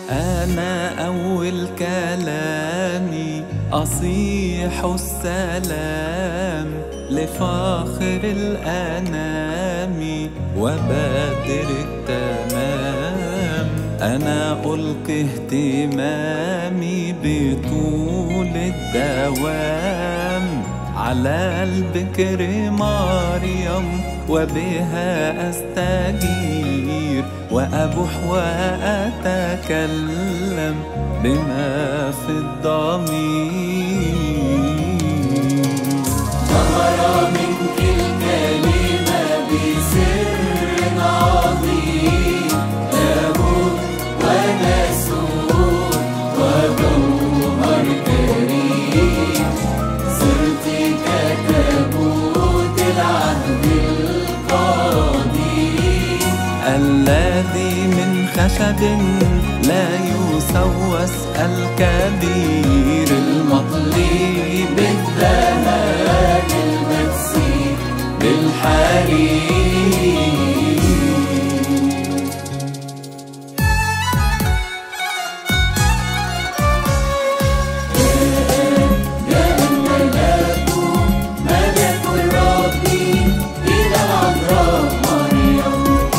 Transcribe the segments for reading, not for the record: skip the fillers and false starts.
أنا أول كلامي أصيح السلام لفاخر الأنام وبادر التمام. أنا ألقي اهتمامي بطول الدوام على البكر مريم وبها أستجير وأبوح وأتكلم بما في الضمير. ظهر منك الكلمة بسر عظيم لاهوت وناسوت وجوهر كريم. صرت كتابوت العهد القديم الذي من خشب لا يسوس الكبير المطلي بالذهب المكسي بالحرير. جاء الملاك ملك الرب إلى العذراء مريم.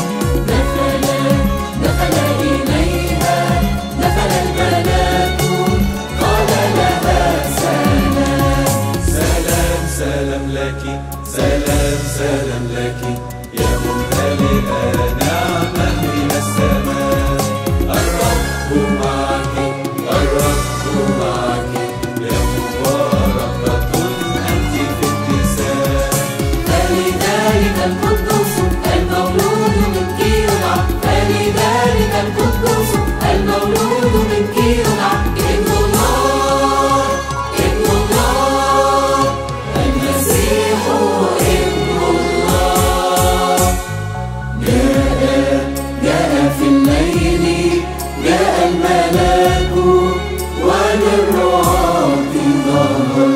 دخل إليها دخل الملاك قال لها سلام. سلام سلام لك سلام سلام لك يا ممتلئة نعمة من السماء. الرب معك الرب معك يا مباركة أنت في النساء. فلذلك القدوس المولود منك يدعى. فلذلك القدوس المولود منك يدعى ابن الله ابن الله المسيح ابن الله. جاء في الليل جاء الملاك وللرعاة ظهر.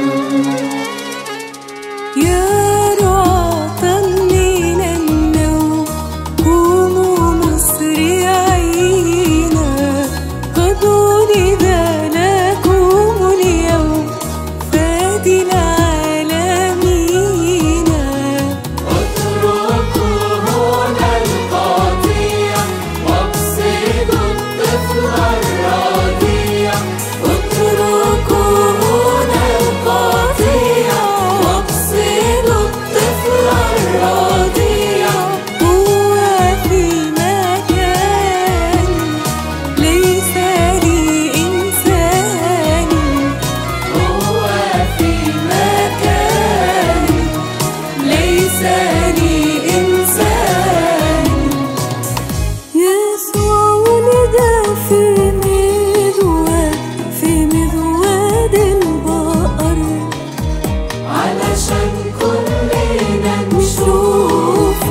يا رعاة من النوم قوموا مسرعين قد ولد لكم اليوم فادي العالمين. اتركوا هنا القطيع واقصدوا الطفل الرضيع. اتركوا هنا القطيع واقصدوا الطفل الرضيع. هو في مكان ليس لإنسان. هو في مكان ليس لإنسان. يسوع ولد في مذود البقر علشان كلنا نشوف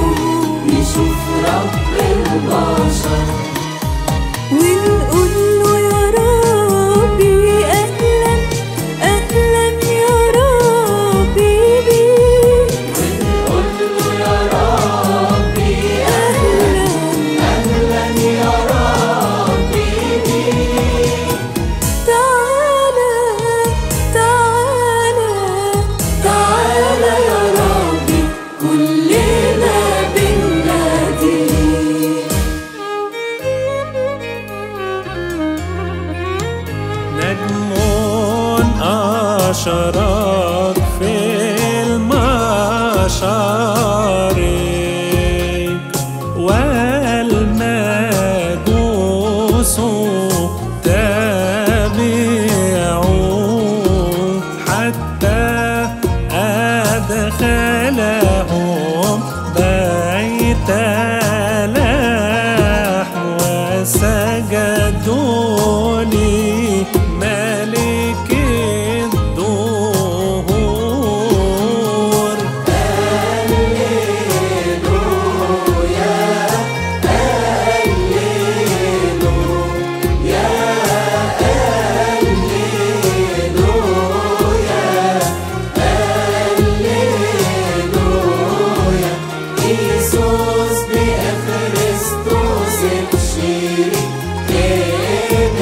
رب البشر ونقول له يا ربي أهلا أهلا يا ربي بيك. ونقول له يا ربي أهلا أهلا يا ربي بيك. تعالى تعالى تعالى يا ربي كلنا بنناديك. نجم أشرق في المشارق والمجوس تابعوه حتى أدخلهم بيت لحم وسجدوا لملك الدهور. إيسوس بأخرستوس الشريك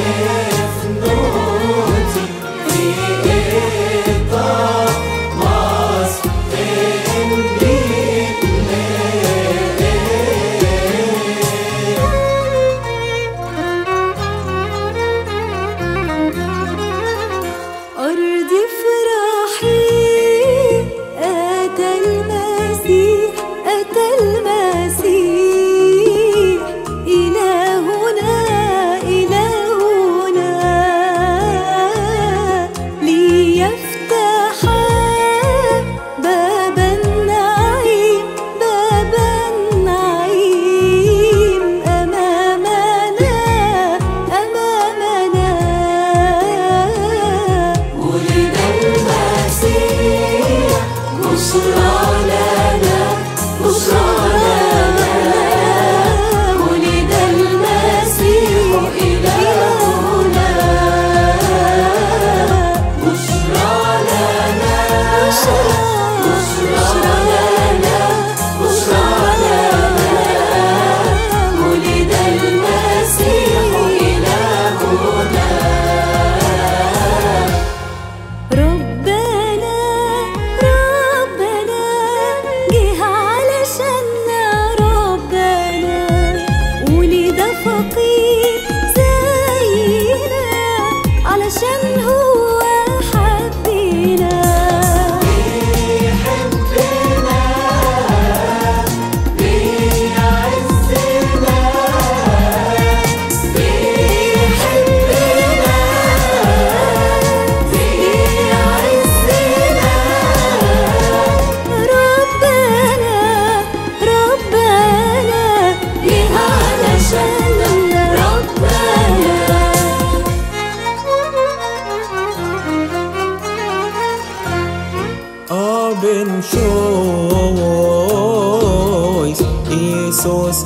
شويس إيسوس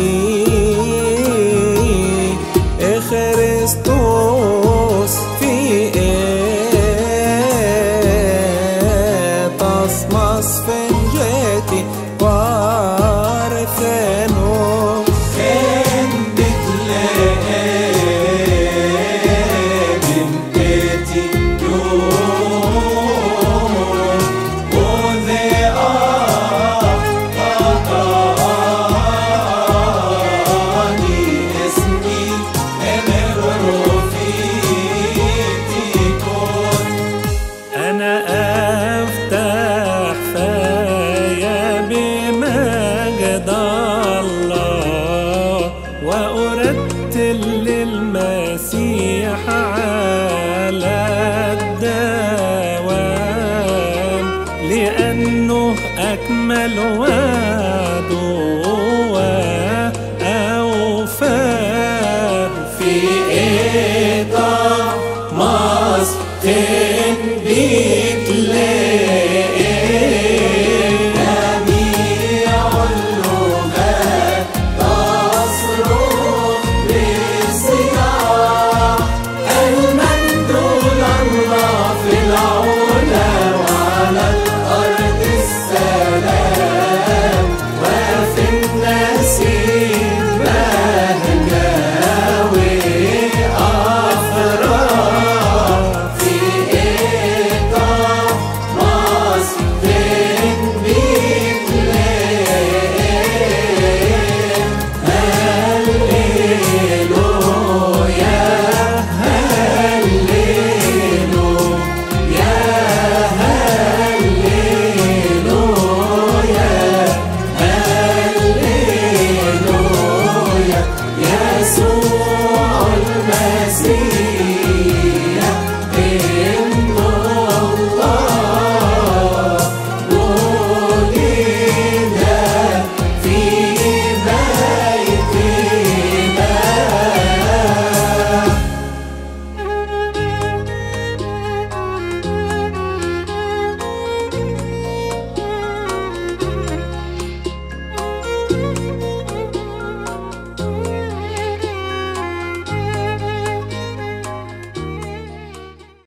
خريستوس في تصمص فنجتي وارثنو كان بتلاقي من بيتي يوم وذي أعطاني اسمي أمروفيتيكون. أنا أفتح فيا بمجد الله وأرتل للمسيح